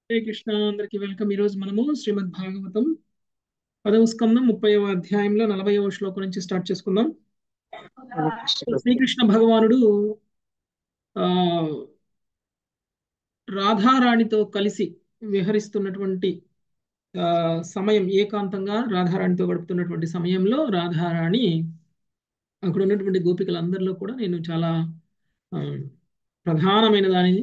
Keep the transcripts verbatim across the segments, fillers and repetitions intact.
హరే కృష్ణ అందరికి వెల్కమ్. ఈ రోజు మనము శ్రీమద్ భాగవతం పదవ స్కందం ముప్పైవ అధ్యాయంలో నలభైవ శ్లోకం నుంచి స్టార్ట్ చేసుకుందాం. హరే కృష్ణ ప్రభు. శ్రీకృష్ణ భగవానుడు ఆ రాధారాణితో కలిసి విహరిస్తున్నటువంటి ఆ సమయం, ఏకాంతంగా రాధారాణితో గడుపుతున్నటువంటి సమయంలో రాధారాణి అక్కడ ఉన్నటువంటి గోపికలందరిలో కూడా నేను చాలా ఆ, ప్రధానమైన దానిని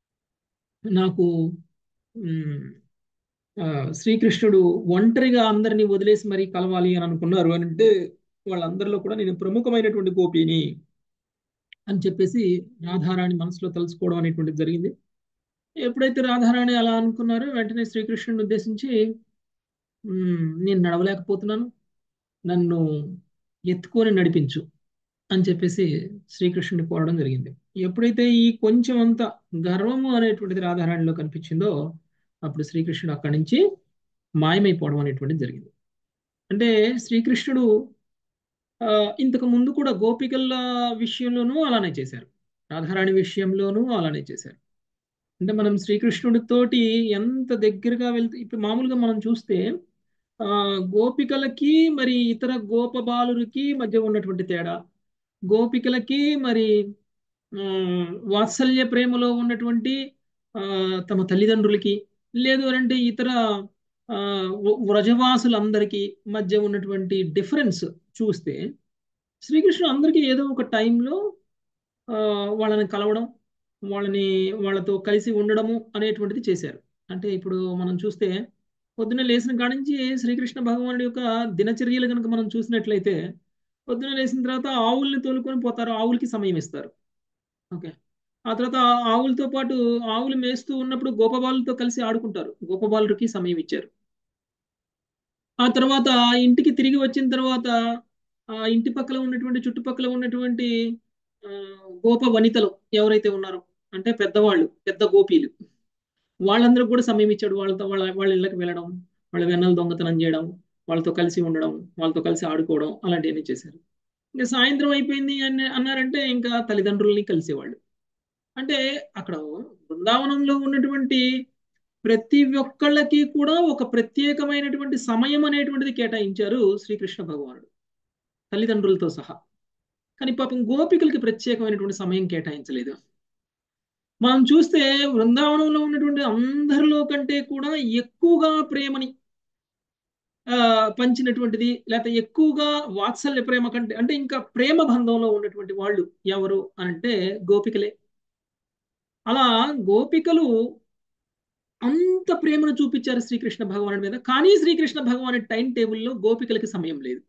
నాకు ఉమ్, ఆ, శ్రీకృష్ణుడు ఒంటరిగా అందరినీ వదిలేసి మరీ కలవాలి అని అనుకున్నారు అని అంటే వాళ్ళందరిలో కూడా నేను ప్రముఖమైనటువంటి గోపిని అని చెప్పేసి రాధారాణి మనసులో తలుచుకోవడం అనేటువంటిది జరిగింది. ఎప్పుడైతే రాధారాణి అలా అనుకున్నారో వెంటనే శ్రీకృష్ణుని ఉద్దేశించి "ఉమ్, నేను నడవలేకపోతున్నాను, నన్ను ఎత్తుకొని నడిపించు" అని చెప్పేసి శ్రీకృష్ణుని కోరడం జరిగింది. ఎప్పుడైతే ఈ కొంచెం అంత గర్వము అనేటువంటిది రాధారాణిలో కనిపించిందో అప్పుడు శ్రీకృష్ణుడు అక్కడి నుంచి మాయమైపోవడం అనేటువంటిది జరిగింది. అంటే శ్రీకృష్ణుడు ఆ, ఇంతకు ముందు కూడా గోపికల విషయంలోనూ అలానే చేశారు, రాధారాణి విషయంలోనూ అలానే చేశారు. అంటే మనం శ్రీకృష్ణుడితోటి ఎంత దగ్గరగా వెళ్తే ఇప్పుడు మామూలుగా మనం చూస్తే ఆ గోపికలకి మరి ఇతర గోపబాలురికి మధ్య ఉన్నటువంటి తేడా, గోపికలకి మరి ఆ, వాత్సల్య ప్రేమలో ఉన్నటువంటి ఆ, తమ తల్లిదండ్రులకి, లేదు అని అంటే ఇతర ఆ, వ్ర- వ్రజవాసులందరికీ మధ్య ఉన్నటువంటి డిఫరెన్స్ చూస్తే శ్రీకృష్ణుడు అందరికీ ఏదో ఒక టైంలో ఆ, వాళ్ళని కలవడం, వాళ్ళని వాళ్ళతో కలిసి ఉండడము అనేటువంటిది చేశారు. అంటే ఇప్పుడు మనం చూస్తే పొద్దున్న లేచిన కాడి నుంచి శ్రీకృష్ణ భగవానుడి యొక్క దినచర్యలు కనుక మనం చూసినట్లయితే పొద్దున్న లేచిన తర్వాత ఆవుల్ని తోలుకొని పోతారు, ఆవులకి సమయం ఇస్తారు. ఓకే. ఆ తర్వాత ఆ ఆవులతో పాటు ఆవులు మేస్తూ ఉన్నప్పుడు గోపబాలులతో కలిసి ఆడుకుంటారు, గోపబాలుడికి సమయం ఇచ్చారు. ఆ తర్వాత ఆ ఇంటికి తిరిగి వచ్చిన తర్వాత ఆ ఇంటి పక్కల ఉన్నటువంటి చుట్టుపక్కల ఉన్నటువంటి ఆ, గోప వనితలు ఎవరైతే ఉన్నారో, అంటే పెద్దవాళ్ళు, పెద్ద గోపీలు, వాళ్ళందరూ కూడా సమయం ఇచ్చాడు. వాళ్ళతో వాళ్ళ వాళ్ళ ఇళ్ళకి వెళ్ళడం, వాళ్ళ వెన్నెల దొంగతనం చేయడం, వాళ్ళతో కలిసి ఉండడం, వాళ్ళతో కలిసి ఆడుకోవడం అలాంటివన్నీ చేశారు. ఇంకా సాయంత్రం అయిపోయింది అని అన్నారంటే ఇంకా తల్లిదండ్రుల్ని కలిసేవాళ్ళు. అంటే అక్కడ బృందావనంలో ఉన్నటువంటి ప్రతి ఒక్కళ్ళకి కూడా ఒక ప్రత్యేకమైనటువంటి సమయం అనేటువంటిది కేటాయించారు శ్రీకృష్ణ భగవానుడు, తల్లిదండ్రులతో సహా. కానీ పాపం గోపికలకి ప్రత్యేకమైనటువంటి సమయం కేటాయించలేదు. మనం చూస్తే బృందావనంలో ఉన్నటువంటి అందరిలో కంటే కూడా ఎక్కువగా ప్రేమని ఆ, పంచినటువంటిది, లేకపోతే ఎక్కువగా వాత్సల్య ప్రేమ కంటే అంటే ఇంకా ప్రేమ బంధంలో ఉన్నటువంటి వాళ్ళు ఎవరు అని అంటే గోపికలే. అలా గోపికలు అంత ప్రేమను చూపించారు శ్రీకృష్ణ భగవానుడి మీద. కానీ శ్రీకృష్ణ భగవానుడి టైం టేబుల్లో గోపికలకి సమయం లేదు.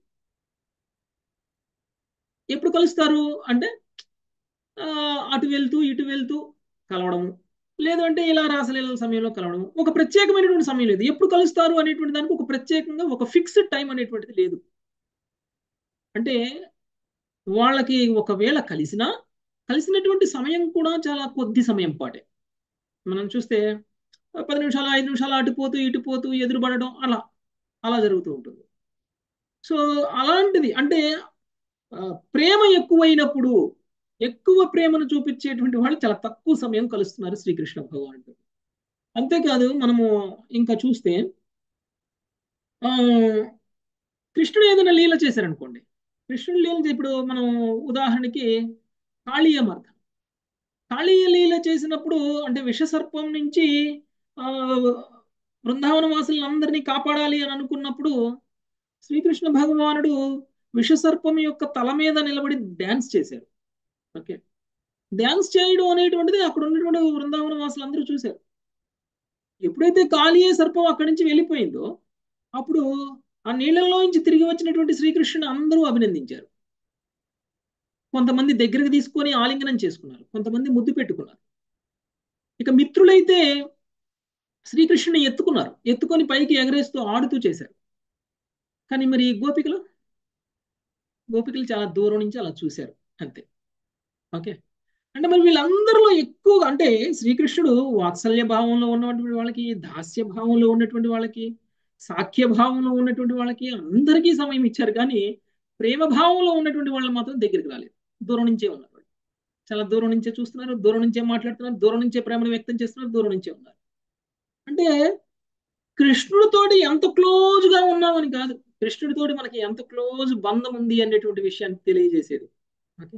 ఎప్పుడు కలుస్తారు అంటే ఆ, అటు వెళ్తూ ఇటు వెళ్తూ కలవడము, లేదు అంటే ఇలా రాసలీల సమయంలో కలవడము. ఒక ప్రత్యేకమైనటువంటి సమయం లేదు. ఎప్పుడు కలుస్తారు అనేటువంటి దానికి ఒక ప్రత్యేకంగా ఒక ఫిక్స్డ్ టైం అనేటువంటిది లేదు. అంటే వాళ్ళకి ఒకవేళ కలిసినా కలిసినటువంటి సమయం కూడా చాలా కొద్ది సమయం పాటే. మనం చూస్తే పది నిమిషాలు ఐదు నిమిషాలు అటుపోతూ ఇటుపోతూ ఎదురుపడడం అలా అలా జరుగుతూ ఉంటుంది. సో అలాంటిది అంటే ఆ, ప్రేమ ఎక్కువైనప్పుడు ఎక్కువ ప్రేమను చూపించేటువంటి వాళ్ళు చాలా తక్కువ సమయం కలుస్తున్నారు శ్రీకృష్ణ భగవానుడు. అంతేకాదు మనము ఇంకా చూస్తే ఆ కృష్ణుడు ఏదైనా లీల చేశారనుకోండి, కృష్ణుడు లీల ఇప్పుడు మనం ఉదాహరణకి కాళీయ మర్దన, కాళీయ లీల చేసినప్పుడు అంటే విషసర్పం నుంచి ఆ బృందావన వాసులందరినీ కాపాడాలి అని అనుకున్నప్పుడు శ్రీకృష్ణ భగవానుడు విషసర్పం యొక్క తల మీద నిలబడి డ్యాన్స్ చేశారు. ఓకే. డ్యాన్స్ చేయడం అనేటువంటిది అక్కడ ఉన్నటువంటి బృందావన వాసులందరూ చూశారు. ఎప్పుడైతే కాళీయ సర్పం అక్కడి నుంచి వెళ్ళిపోయిందో అప్పుడు ఆ నీళ్ళల్లో నుంచి తిరిగి వచ్చినటువంటి శ్రీకృష్ణుని అందరూ అభినందించారు. కొంతమంది దగ్గరికి తీసుకొని ఆలింగనం చేసుకున్నారు, కొంతమంది ముద్దు పెట్టుకున్నారు. ఇక మిత్రులైతే శ్రీకృష్ణుని ఎత్తుకున్నారు, ఎత్తుకొని పైకి ఎగరేస్తూ ఆడుతూ చేశారు. కానీ మరి గోపికలు గోపికలు చాలా దూరం నుంచి అలా చూశారు, అంతే. ఓకే. అంటే మరి వీళ్ళందరిలో ఎక్కువగా అంటే శ్రీకృష్ణుడు వాత్సల్య భావంలో ఉన్నటువంటి వాళ్ళకి, దాస్య భావంలో ఉన్నటువంటి వాళ్ళకి, సాఖ్య భావంలో ఉన్నటువంటి వాళ్ళకి అందరికీ సమయం ఇచ్చారు. కానీ ప్రేమ భావంలో ఉన్నటువంటి వాళ్ళు మాత్రం దగ్గరికి రాలేదు, దూరం నుంచే ఉన్నారు. వాళ్ళు చాలా దూరం నుంచే చూస్తున్నారు, దూరం నుంచే మాట్లాడుతున్నారు, దూరం నుంచే ప్రేమను వ్యక్తం చేస్తున్నారు, దూరం నుంచే ఉన్నారు. అంటే కృష్ణుడితోటి ఎంత క్లోజ్ గా ఉన్నామని కాదు, కృష్ణుడితోటి మనకి ఎంత క్లోజ్ బంధం ఉంది అనేటువంటి విషయాన్ని తెలియజేసేది. ఓకే,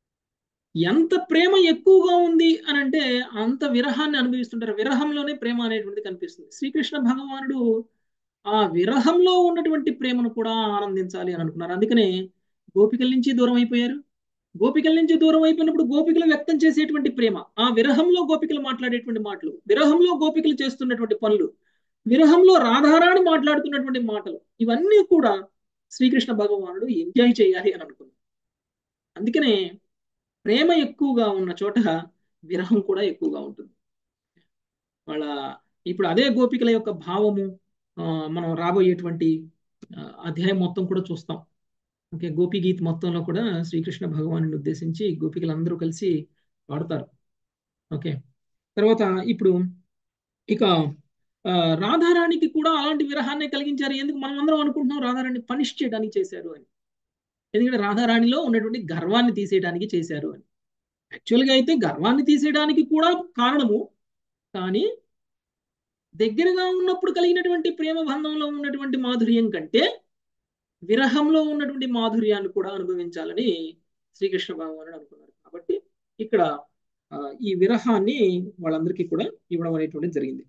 ఎంత ప్రేమ ఎక్కువగా ఉంది అని అంటే అంత విరహాన్ని అనుభవిస్తుంటారు. విరహంలోనే ప్రేమ అనేటువంటిది కనిపిస్తుంది. శ్రీకృష్ణ భగవానుడు ఆ విరహంలో ఉన్నటువంటి ప్రేమను కూడా ఆనందించాలి అని అనుకున్నారు. అందుకనే గోపికల నుంచి దూరం అయిపోయారు. గోపికల నుంచి దూరం అయిపోయినప్పుడు గోపికలు వ్యక్తం చేసేటువంటి ప్రేమ, ఆ విరహంలో గోపికలు మాట్లాడేటువంటి మాటలు, విరహంలో గోపికలు చేస్తున్నటువంటి పనులు, విరహంలో రాధారాణి మాట్లాడుతున్నటువంటి మాటలు, ఇవన్నీ కూడా శ్రీకృష్ణ భగవానుడు ఎంజాయ్ చేయాలి అని అనుకున్నారు. అందుకనే ప్రేమ ఎక్కువగా ఉన్న చోట విరహం కూడా ఎక్కువగా ఉంటుంది. వాళ్ళ ఇప్పుడు అదే గోపికల యొక్క భావము ఆ, మనం రాబోయేటువంటి ఆ, అధ్యాయం మొత్తం కూడా చూస్తాం. ఓకే, గోపి గీత్ మొత్తంలో కూడా శ్రీకృష్ణ భగవాను ఉద్దేశించి గోపికలందరూ కలిసి పాడతారు. ఓకే, తర్వాత ఇప్పుడు ఇక ఆ, రాధారాణికి కూడా అలాంటి విరహాన్ని కలిగించారు. ఎందుకు మనం అందరం అనుకుంటున్నాం రాధారాణి పనిష్ చేయడానికి చేశారు అని. ఎందుకంటే రాధారాణిలో ఉన్నటువంటి గర్వాన్ని తీసేయడానికి చేశారు అని. యాక్చువల్గా అయితే గర్వాన్ని తీసేయడానికి కూడా కారణము, కానీ దగ్గరగా ఉన్నప్పుడు కలిగినటువంటి ప్రేమ బంధంలో ఉన్నటువంటి మాధుర్యం కంటే విరహంలో ఉన్నటువంటి మాధుర్యాన్ని కూడా అనుభవించాలని శ్రీకృష్ణ భగవానుడు అనుకున్నారు. కాబట్టి ఇక్కడ ఆ, ఈ విరహాన్ని వాళ్ళందరికీ కూడా ఇవ్వడం అనేటువంటిది జరిగింది.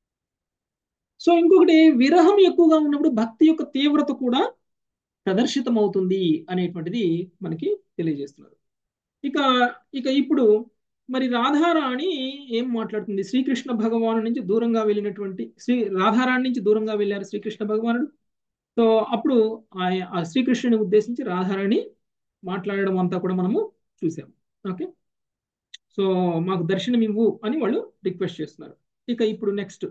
సో ఇంకొకటి, విరహం ఎక్కువగా ఉన్నప్పుడు భక్తి యొక్క తీవ్రత కూడా ప్రదర్శితం అవుతుంది అనేటువంటిది మనకి తెలియజేస్తున్నారు. ఇక ఇక ఇప్పుడు మరి రాధారాణి ఏం మాట్లాడుతుంది? శ్రీకృష్ణ భగవాను నుంచి దూరంగా వెళ్ళినటువంటి శ్రీ రాధారాణి నుంచి దూరంగా వెళ్ళారు శ్రీకృష్ణ భగవానుడు. సో అప్పుడు ఆయ- ఆ శ్రీకృష్ణుని ఉద్దేశించి రాధారాణి మాట్లాడడం అంతా కూడా మనము చూసాము. ఓకే, సో మాకు దర్శనం ఇవ్వు అని వాళ్ళు రిక్వెస్ట్ చేస్తున్నారు. ఇక ఇప్పుడు నెక్స్ట్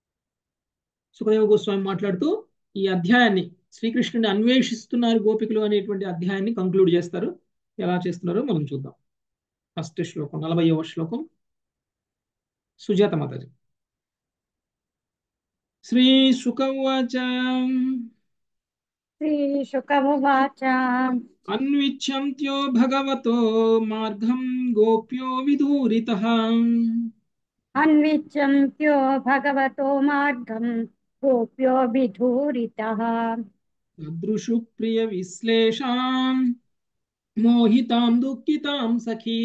సుఖదేవ గోస్వామి మాట్లాడుతూ ఈ అధ్యాయాన్ని, శ్రీకృష్ణుని అన్వేషిస్తున్నారు గోపికలు అనేటువంటి అధ్యాయాన్ని కంక్లూడ్ చేస్తారు. ఎలా చేస్తున్నారో మనం చూద్దాం. ఫస్ట్ శ్లోకం, నలభైవ శ్లోకం, సుజాత మాతాజీ. శ్రీ శుకవాచ श्रीशुकमुवाच అన్విచ్ఛంత్యో భగవతో మార్గం గోప్యో విదూరితః अन्विच्छन्त्यो भगवतो मार्गं गोप्यो विधूरितः తదృషు ప్రియ విశ్లేషాం మోహితాం దుఃఖితాం సఖీ.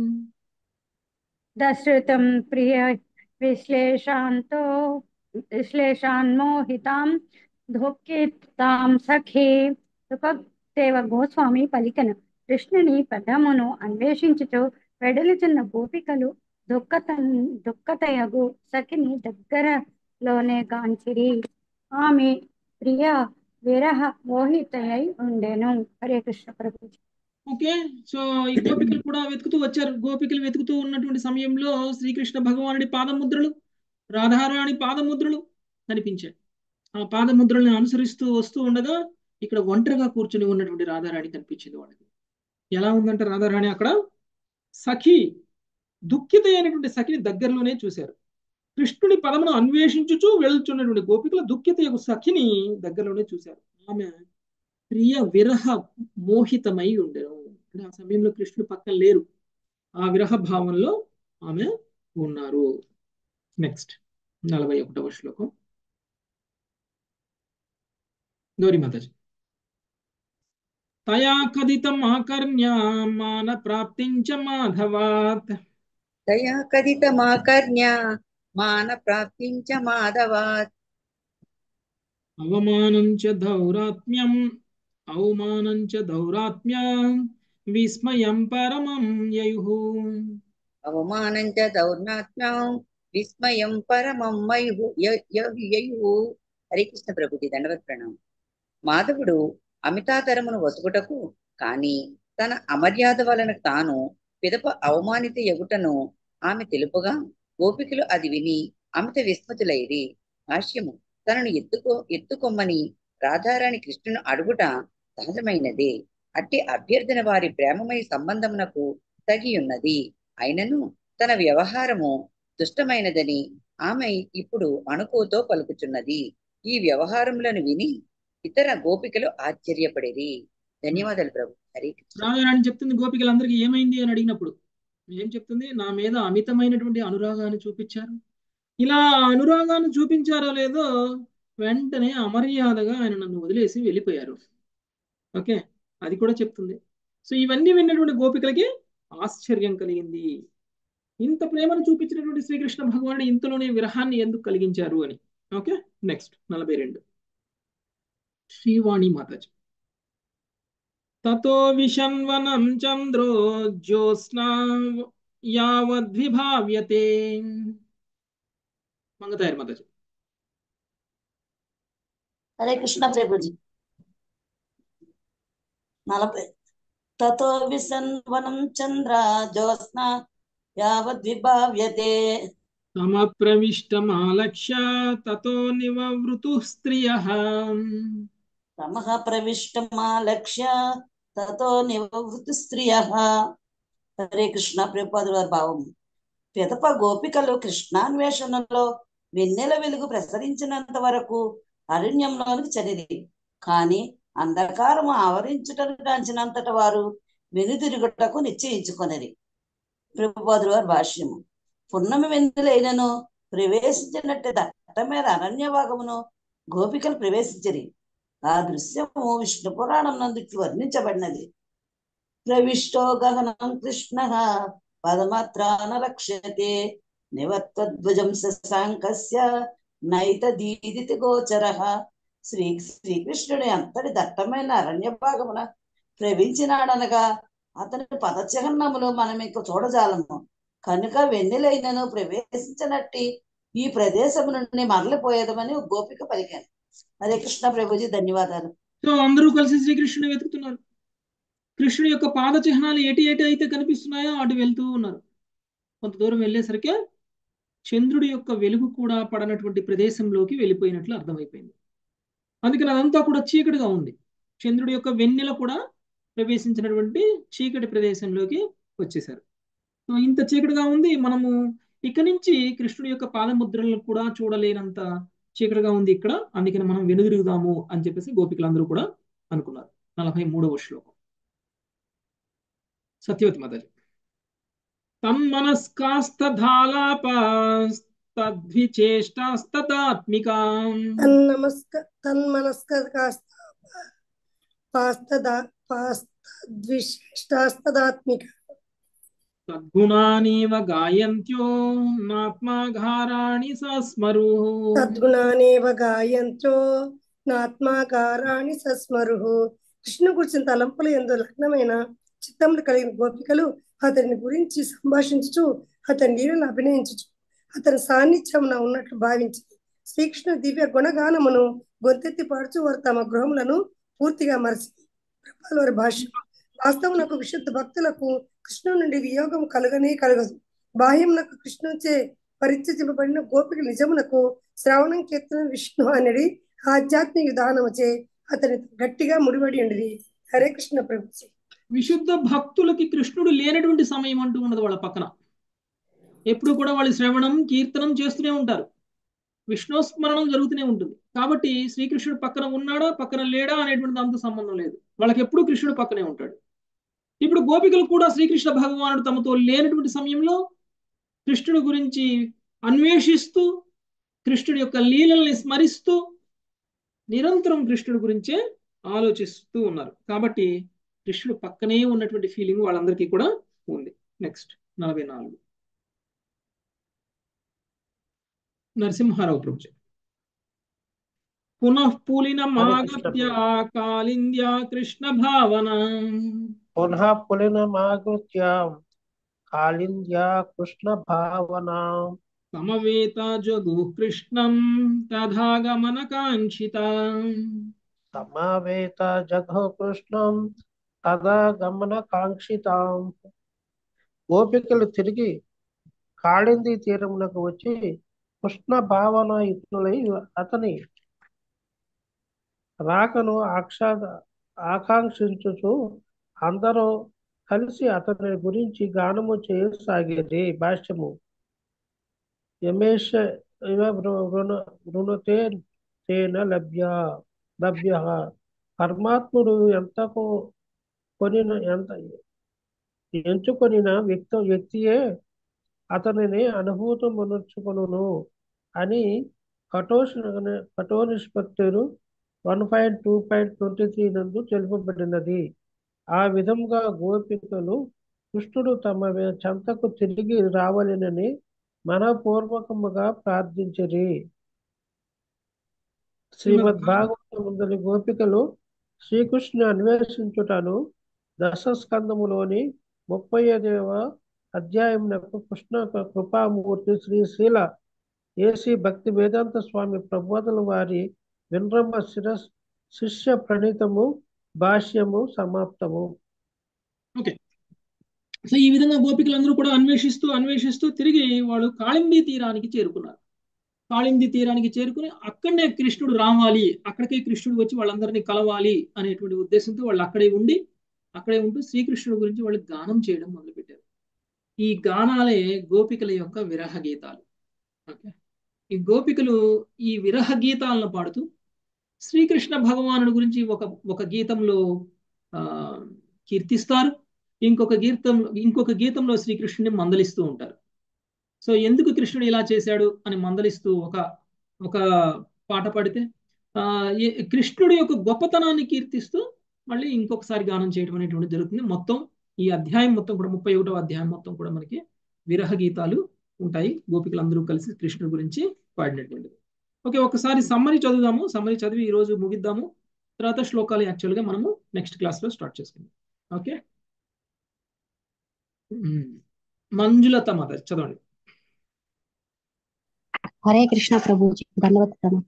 दश्रुतं प्रिय विश्लेषान्तो విశ్లేషాన్మోహితాం దుఃఖితాం సఖీ. సుఖదేవ గోస్వామి పలికెను. కృష్ణుని పదమును అన్వేషించుచు వెడలుచున్న గోపికలు దుఃఖత దుఃఖతయగు సఖిని దగ్గరలోనే గాంచిరి. ఆమె ప్రియ విరహ మోహితయై ఉండెను. హరే కృష్ణ ప్రభు. ఓకే, సో ఈ గోపికలు కూడా వెతుకుతూ వచ్చారు. గోపికలు వెతుకుతూ ఉన్నటువంటి సమయంలో శ్రీకృష్ణ భగవానుడి పాదముద్రలు, రాధారాణి పాదముద్రలు కనిపించాయి. ఆ పాదముద్రల్ని అనుసరిస్తూ వస్తూ ఉండగా ఇక్కడ ఒంటరిగా కూర్చుని ఉన్నటువంటి రాధారాణి కనిపించింది వాళ్ళకి. ఎలా ఉందంటే రాధారాణి అక్కడ సఖి, దుఃఖిత అయినటువంటి సఖిని దగ్గరలోనే చూశారు. కృష్ణుడి పదమును అన్వేషించుచూ వెళ్తున్నటువంటి గోపికల దుఃఖిత యొక్క సఖిని దగ్గరలోనే చూశారు. ఆమె ప్రియ విరహ మోహితమై ఉండెను. అంటే ఆ సమయంలో కృష్ణుడు పక్కన లేరు, ఆ విరహ భావంలో ఆమె ఉన్నారు. నెక్స్ట్ నలభై ఒకటవ శ్లోకం, గౌరీ మాతాజీ. తయా కథితం ఆకర్ణ్య మాన ప్రాప్తించ మాధవాత్ తయా కథితమాకర్ణ్య మాన ప్రాప్తించ మాధవాత్ అవమానం చ దౌరాత్మ్యం అవమానం చ దౌరాత్మ్యం విస్మయం పరమం యయుః. అవమానం చ దౌర్నాత్మ్యం విస్మయం పరమం మయుః య- య- యయుః. హరే కృష్ణ ప్రభుకి దండవత్ ప్రణామం. మాధవుడు అమితాతరమును వసుగుటకు కాని తన అమర్యాద వలన తాను పిదప అవమానిత ఎగుటను ఆమె తెలుపుగా గోపికలు అది విని అమిత విస్మతులైరి. భాష్యము: తనను ఎత్తుకో ఎత్తుకొమ్మని రాధారాణి కృష్ణును అడుగుట సహజమైనదే. అట్టి అభ్యర్థన వారి ప్రేమమయ సంబంధమునకు తగి ఉన్నది. అయినను తన వ్యవహారము దుష్టమైనదని ఆమె ఇప్పుడు అణుకుతో పలుకుచున్నది. ఈ వ్యవహారములను విని ఇతర గోపికలు ఆశ్చర్యపడేది. ధన్యవాదాలు ప్రభు. హరే కృష్ణ. రాధారాణి చెప్తుంది గోపికలందరికీ ఏమైంది అని అడిగినప్పుడు ఏం చెప్తుంది? నా మీద అమితమైనటువంటి అనురాగాన్ని చూపించారు, ఇలా అనురాగాన్ని చూపించారో లేదో వెంటనే అమర్యాదగా ఆయన నన్ను వదిలేసి వెళ్ళిపోయారు. ఓకే, అది కూడా చెప్తుంది. సో ఇవన్నీ విన్నటువంటి గోపికలకి ఆశ్చర్యం కలిగింది. ఇంత ప్రేమను చూపించినటువంటి శ్రీకృష్ణ భగవానుడు ఇంతలోనే విరహాన్ని ఎందుకు కలిగించారు అని. ఓకే, నెక్స్ట్ నలభై రెండు శ్రీవాణి మాతాజీ. తతో విషన్వనం చంద్రో జ్యోత్స్నా యావద్విభావ్యతే. మంగతాయర్ మాతాజీ. హరే కృష్ణ ప్రభుజీ. నలభై తతో విసన్వనం చంద్ర జ్యోత్స్నా యావద్విభావ్యతే సమప్రవిష్టమాలక్ష్య తతో నివవృతుః స్త్రియః. తమః ప్రవిష్టమాలక్ష్య తతో నివృత్తి స్త్రియః. హరే కృష్ణ ప్రభుపాదుల వారి భావం. పిదప గోపికలు కృష్ణాన్వేషణలో వెన్నెల వెలుగు ప్రసరించినంత వరకు అరణ్యంలోనికి చదివి, కానీ అంధకారము ఆవరించుటంచినంతట వారు వెనుదిరుగుటకు నిశ్చయించుకొనిరి. ప్రభుపాదుల వారి భాష్యము. పున్నమి వెన్నెలైనను ప్రవేశించినట్టు దట్టమైన అరణ్య భాగమును గోపికలు ప్రవేశించరి. ఆ దృశ్యము విష్ణు పురాణం నందు వర్ణించబడినది. ప్రవిష్టో గహనం కృష్ణ పదమాత్రాన రక్ష్యతే నివర్తధ్వజం శశాంకస్య నైత దీదితి గోచర. శ్రీ శ్రీకృష్ణుడి అంతటి దట్టమైన అరణ్య భాగమున ప్రవేశించినాడనగా అతని పదచిహ్నములు మనం ఇంక చూడజాలము. కనుక వెన్నెలైనను ప్రవేశించినట్టి ఈ ప్రదేశము నుండి మరలిపోయేదమని గోపిక పలికాను. హరే కృష్ణ ప్రభుజీ, ధన్యవాదాలు. సో అందరూ కలిసి శ్రీకృష్ణుని వెతుకుతున్నారు. కృష్ణుడి యొక్క పాద చిహ్నాలు ఎటు ఎటు అయితే కనిపిస్తున్నాయో అటు వెళ్తూ ఉన్నారు. కొంత దూరం వెళ్ళేసరికి చంద్రుడి యొక్క వెలుగు కూడా పడనటువంటి ప్రదేశంలోకి వెళ్ళిపోయినట్లు అర్థమైపోయింది. అందుకని అదంతా కూడా చీకటిగా ఉంది. చంద్రుడి యొక్క వెన్నెల కూడా ప్రవేశించినటువంటి చీకటి ప్రదేశంలోకి వచ్చేసారు. సో ఇంత చీకటిగా ఉంది, మనము ఇక్కడి నుంచి కృష్ణుడి యొక్క పాదముద్రలను కూడా చూడలేనంత చీకటిగా ఉంది ఇక్కడ, అందుకని మనం వెనుదిరుగుదాము అని చెప్పేసి గోపికలందరూ కూడా అనుకున్నారు. నలభై మూడవ శ్లోకం సత్యవతి మాతాజీ. తన్మనస్కాస్తధాలాపాస్తద్విచేష్టాస్తదాత్మికాం తన్నమస్క తన్మనస్కాస్తద్విశిష్టాస్తదాత్మిక తద్గుణానేవ గాయంత్యో నాత్మాఘారాణి సస్మరు. తద్గుణానేవ గాయంత్రో నాత్మాకారాణి సస్మరు. కృష్ణు గురించిన తలంపులు ఎందు లగ్నమైన చిత్తములు కలిగిన గోపికలు అతని గురించి సంభాషించుచు అతని లీలను అభినయించుచు అతని సాన్నిధ్యమున ఉన్నట్లు భావించి శ్రీకృష్ణు దివ్య గుణగానమును గొంతెత్తి పాడుచు వారు తమ గృహములను పూర్తిగా మరచి. ప్రభుపాదుల వారి భాష్యం. వాస్తవమునకు విశుద్ధ భక్తులకు కృష్ణు నుండి వియోగం కలుగనే కలగదు. బాహ్యమునకు కృష్ణుచే పరిచయింపబడిన గోపిక నిజమునకు శ్రావణం కీర్తన విష్ణు అనేది ఆధ్యాత్మిక విధానముచే అతని గట్టిగా ముడిపడి ఉండేది. హరే కృష్ణ ప్రభుజీ. విశుద్ధ భక్తులకి కృష్ణుడు లేనటువంటి సమయం అంటూ ఉండదు వాళ్ళ పక్కన. ఎప్పుడు కూడా వాళ్ళు శ్రవణం కీర్తనం చేస్తూనే ఉంటారు, విష్ణుస్మరణం జరుగుతూనే ఉంటుంది. కాబట్టి శ్రీకృష్ణుడు పక్కన ఉన్నాడా పక్కన లేడా అనేటువంటి దాంతో సంబంధం లేదు, వాళ్ళకి ఎప్పుడు కృష్ణుడు పక్కనే ఉంటాడు. ఇప్పుడు గోపికలు కూడా శ్రీకృష్ణ భగవానుడు తమతో లేనటువంటి సమయంలో కృష్ణుడి గురించి అన్వేషిస్తూ కృష్ణుడి యొక్క లీలల్ని స్మరిస్తూ నిరంతరం కృష్ణుడి గురించే ఆలోచిస్తూ ఉన్నారు. కాబట్టి కృష్ణుడు పక్కనే ఉన్నటువంటి ఫీలింగ్ వాళ్ళందరికీ కూడా ఉంది. నెక్స్ట్ నలభై నాలుగు నరసింహారావు ప్రభుజీ. పునః పులినమాగత్య కాళింద్యా కృష్ణ భావన. పునః పులినమాగత్య కాళింద్యా కృష్ణ భావన. సమవేత జగు కృష్ణం తథాగమన కాంక్షిత. సమవేత జగో కృష్ణం తదాగమన కాంక్షితాం. గోపికలు తిరిగి కాళింది తీరమునకు వచ్చి కృష్ణ భావన యుక్తులై అతని రాకను ఆక్షా ఆకాంక్షించుచు అందరూ కలిసి అతని గురించి గానము చేయసాగేది. భాష్యము. యమేష ఇవ రుణతే తేన లభ్య లభ్య. పరమాత్ముడు ఎంతకు కొనిన ఎంత ఎంచుకొనిన వ్యక్తి వ్యక్తియే అతనిని అనుభూతమునర్చుకొనును. అని కఠోష్ కఠోనిష్పత్తులు one point two point twenty three నందు తెలుపబడినది. ఆ విధంగా గోపికలు కృష్ణుడు తమ చెంతకు తిరిగి రావాలనని మనపూర్వకముగా ప్రార్థించిరి. శ్రీమద్ భాగవతముందలి గోపికలు శ్రీకృష్ణుని అన్వేషించుటను దశస్కందములోని ముప్పై ఐదవ అధ్యాయమునకు కృష్ణ కృపామూర్తి శ్రీశీల ఏసీ భక్తి వేదాంత స్వామి ప్రబోధన వారి వినమ్ర శిరస్ శిష్య ప్రణీతము భాష్యము సమాప్తము. ఓకే, సో ఈ విధంగా గోపికలందరూ కూడా అన్వేషిస్తూ అన్వేషిస్తూ తిరిగి వాళ్ళు కాళింది తీరానికి చేరుకున్నారు. కాళింది తీరానికి చేరుకుని అక్కడనే కృష్ణుడు రావాలి, అక్కడికే కృష్ణుడు వచ్చి వాళ్ళందరినీ కలవాలి అనేటువంటి ఉద్దేశంతో వాళ్ళు అక్కడే ఉండి అక్కడే ఉంటూ శ్రీకృష్ణుడి గురించి వాళ్ళు గానం చేయడం మొదలుపెట్టారు. ఈ గానాలే గోపికల యొక్క విరహ గీతాలు. ఓకే, ఈ గోపికలు ఈ విరహ గీతాలను పాడుతూ శ్రీకృష్ణ భగవానుడి గురించి ఒక ఒక గీతంలో ఆ కీర్తిస్తారు, ఇంకొక గీతం ఇంకొక గీతంలో శ్రీకృష్ణుడిని మందలిస్తూ ఉంటారు. సో ఎందుకు కృష్ణుడు ఇలా చేశాడు అని మందలిస్తూ ఒక ఒక పాట పాడితే ఆ కృష్ణుడి యొక్క గొప్పతనాన్ని కీర్తిస్తూ మళ్ళీ ఇంకొకసారి గానం చేయడం అనేటువంటి జరుగుతుంది. మొత్తం ఈ అధ్యాయం మొత్తం కూడా ముప్పై ఒకటవ అధ్యాయం మొత్తం కూడా మనకి విరహ గీతాలు ఉంటాయి, గోపికలందరూ కలిసి కృష్ణుడి గురించి పాడినటువంటిది. ఓకే, ఒకసారి సమ్మరీ చదువుదాము. సమ్మరీ చదివి ఈ రోజు ముగిద్దాము. తర్వాత శ్లోకాలు యాక్చువల్గా మనము నెక్స్ట్ క్లాస్లో స్టార్ట్ చేసుకుందాం. ఓకే, మంజులత మాత చదవండి. హరే కృష్ణ ప్రభుజీ, ధన్యవాద ప్రణామం.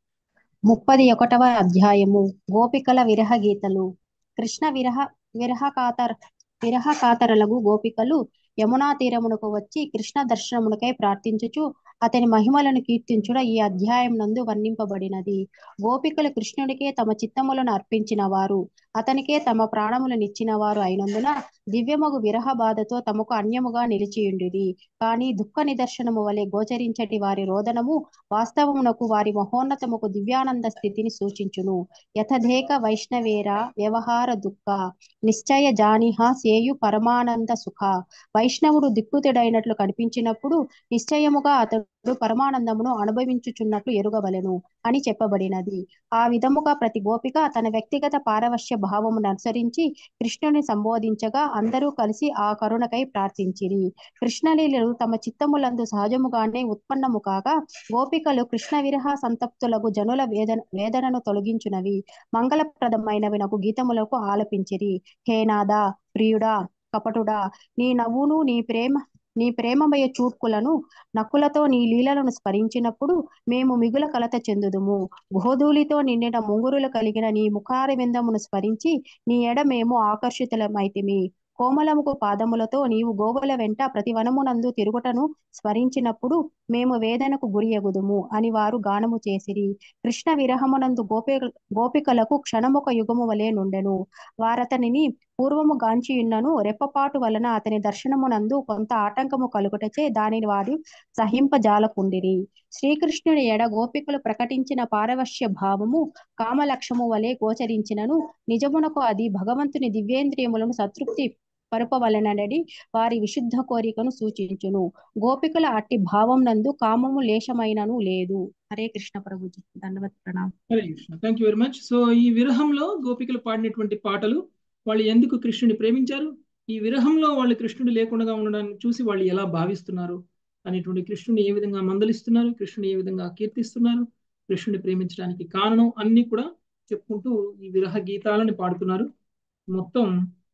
ముప్పది ఒకటవ అధ్యాయము గోపికల విరహ గీతలు. కృష్ణ విరహ విరహ కాతర విరహ కాతరలకు గోపికలు యమునా తీరమునకు వచ్చి కృష్ణ దర్శనమునకై ప్రార్థించుచు అతని మహిమలను కీర్తించుట ఈ అధ్యాయం నందు వర్ణింపబడినది. గోపికలు కృష్ణుడికే తమ చిత్తములను అర్పించిన వారు, అతనికే తమ ప్రాణములనిచ్చిన వారు అయినందున దివ్యమగు విరహ బాధతో తమకు అన్యముగా నిలిచియుండిరి. కానీ దుఃఖ నిదర్శనము వలె గోచరించటి వారి రోదనము వాస్తవమునకు వారి మహోన్నతముకు దివ్యానంద స్థితిని సూచించును. యథదేక వైష్ణవేర వ్యవహార దుఃఖ నిశ్చయ జానిహ సేయు పరమానంద సుఖ. వైష్ణవుడు దిక్కుతుడైనట్లు కనిపించినప్పుడు నిశ్చయముగా అతడు పరమానందమును అనుభవించుచున్నట్లు ఎరుగవలెను అని చెప్పబడినది. ఆ విధముగా ప్రతి గోపిక తన వ్యక్తిగత పారవశ్య భావమును అనుసరించి కృష్ణుని సంబోధించగా అందరూ కలిసి ఆ కరుణకై ప్రార్థించిరి. కృష్ణలీలలు తమ చిత్తములందు సహజముగానే ఉత్పన్నము కాగా గోపికలు కృష్ణ విరహ సంతప్తులకు జనుల వేదన వేదనను తొలగించునవి మంగళప్రదమైనవి నగు గీతములకు ఆలపించిరి. హేనాదా ప్రియుడా కపటుడా, నీ నవ్వును నీ ప్రేమ నీ ప్రేమమయ చూడ్కులను నక్కులతో నీ లీలలను స్మరించినప్పుడు మేము మిగుల కలత చెందుదుము. గోధూలితో నిండిన ముంగురులు కలిగిన నీ ముఖారి విందమును స్మరించి నీ ఎడ మేము ఆకర్షితులమైతిమి. కోమలముకు పాదములతో నీవు గోవుల వెంట ప్రతి వనమునందు తిరుగుటను స్మరించినప్పుడు మేము వేదనకు గురియగుదుము అని వారు గానము చేసిరి. కృష్ణ విరహమునందు గోపి గోపికలకు క్షణముక యుగము వలె నుండెను. వారతనిని పూర్వము గాంచియున్నను రెప్పపాటు వలన అతని దర్శనమునందు కొంత ఆటంకము కలుగుటచే దానిని వారు సహింపజాలకుండిరి. శ్రీకృష్ణుని ఎడ గోపికలు ప్రకటించిన పారవశ్య భావము కామలక్ష్యము వలె గోచరించినను నిజమునకు అది భగవంతుని దివ్యేంద్రియములను సంతృప్తి పరుపవలనని వారి విశుద్ధ కోరికను సూచించును. గోపికల అట్టి భావం నందు కామము లేశమైనను లేదు. హరే కృష్ణ ప్రభుజీ, ధన్యవాద ప్రణామం. Hare Krishna, thank you very much. So ఈ విరహంలో గోపికలు పాడినటువంటి పాటలు, వాళ్ళు ఎందుకు కృష్ణుని ప్రేమించారు, ఈ విరహంలో వాళ్ళు కృష్ణుడు లేకుండా ఉండడాన్ని చూసి వాళ్ళు ఎలా భావిస్తున్నారు అనేటువంటి, కృష్ణుని ఏ విధంగా మందలిస్తున్నారు, కృష్ణుని ఏ విధంగా కీర్తిస్తున్నారు, కృష్ణుని ప్రేమించడానికి కారణం అన్ని కూడా చెప్పుకుంటూ ఈ విరహ గీతాలని పాడుతున్నారు. మొత్తం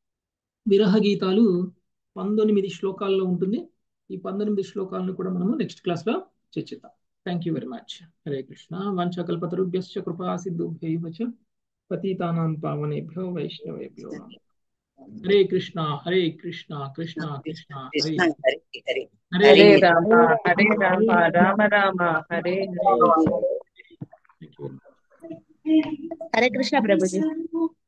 విరహ గీతాలు పంతొమ్మిది శ్లోకాల్లో ఉంటుంది. ఈ పంతొమ్మిది శ్లోకాలను కూడా మనము నెక్స్ట్ క్లాస్ లో చర్చిద్దాం. Thank you very much. Hare Krishna. వంచకల్పతరుభ్యశ్చ కృపా సింధుభ్యైవ చ పతితానాం పావనేభ్యో వైష్ణవేభ్యో నమః. Hare Krishna Hare Krishna Krishna Krishna Hare Hare Hare Hare Rama Hare Rama Rama Rama Hare Hare. Thank you very much. Hare Krishna Prabhuji.